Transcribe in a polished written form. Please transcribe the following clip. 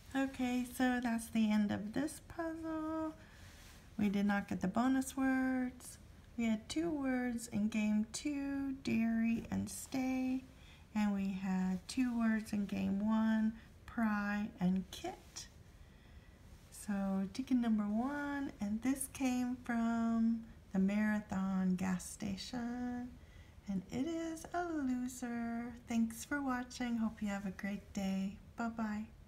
Okay, so that's the end of this puzzle. We did not get the bonus words. We had 2 words in game 2, dairy and stay. And we had 2 words in game 1, pry and kit. So ticket number 1, and this came from the Marathon gas station. And it is a loser. Thanks for watching. Hope you have a great day. Bye-bye.